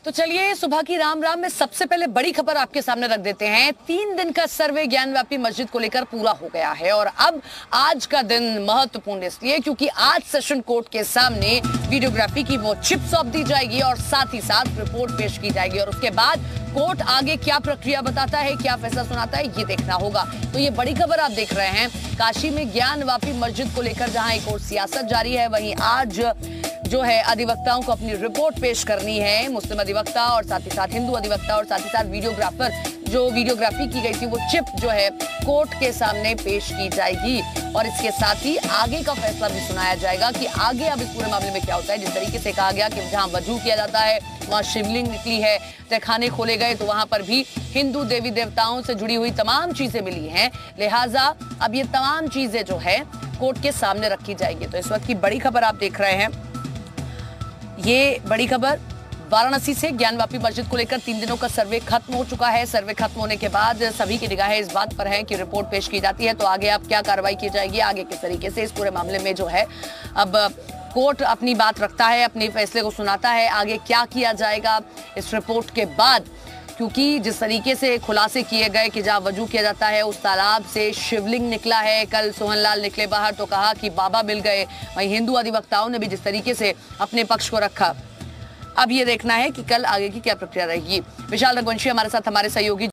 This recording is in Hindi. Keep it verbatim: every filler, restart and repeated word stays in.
तो चलिए सुबह की राम राम में सबसे पहले बड़ी खबर आपके सामने रख देते हैं। तीन दिन का सर्वे ज्ञानव्यापी मस्जिद को लेकर पूरा हो गया है और अब आज का दिन महत्वपूर्ण इसलिए क्योंकि आज सेशन कोर्ट के सामने वीडियोग्राफी की वो चिप सौंप दी जाएगी और साथ ही साथ रिपोर्ट पेश की जाएगी और उसके बाद कोर्ट आगे क्या प्रक्रिया बताता है, क्या फैसला सुनाता है, ये देखना होगा। तो ये बड़ी खबर आप देख रहे हैं। काशी में ज्ञानव्यापी मस्जिद को लेकर जहां एक और सियासत जारी है, वहीं आज जो है अधिवक्ताओं को अपनी रिपोर्ट पेश करनी है। मुस्लिम अधिवक्ता और साथ ही साथ हिंदू अधिवक्ता और साथ ही साथ वीडियोग्राफर जो वीडियोग्राफी की गई थी वो चिप जो है कोर्ट के सामने पेश की जाएगी और इसके साथ ही आगे का फैसला भी सुनाया जाएगा कि आगे अब इस पूरे मामले में क्या होता है। जिस तरीके से कहा गया कि जहां वजू किया जाता है वहां शिवलिंग निकली है, तहखाने खोले गए तो वहां पर भी हिंदू देवी देवताओं से जुड़ी हुई तमाम चीजें मिली हैं, लिहाजा अब ये तमाम चीजें जो है कोर्ट के सामने रखी जाएंगी। तो इस वक्त की बड़ी खबर आप देख रहे हैं। ये बड़ी खबर वाराणसी से ज्ञानव्यापी मस्जिद को लेकर तीन दिनों का सर्वे खत्म हो चुका है। सर्वे खत्म होने के बाद सभी की निगाहें इस बात पर हैं कि रिपोर्ट पेश की जाती है तो आगे अब क्या कार्रवाई की जाएगी, आगे किस तरीके से इस पूरे मामले में जो है अब कोर्ट अपनी बात रखता है, अपने फैसले को सुनाता है, आगे क्या किया जाएगा इस रिपोर्ट के बाद। क्योंकि जिस तरीके से खुलासे किए गए कि जहां वजू किया जाता है उस तालाब से शिवलिंग निकला है, कल सोहनलाल निकले बाहर तो कहा कि बाबा मिल गए, वहीं हिंदू अधिवक्ताओं ने भी जिस तरीके से अपने पक्ष को रखा। अब ये देखना है कि कल आगे की क्या प्रक्रिया रहेगी। विशाल रघुवंशी हमारे साथ हमारे सहयोगी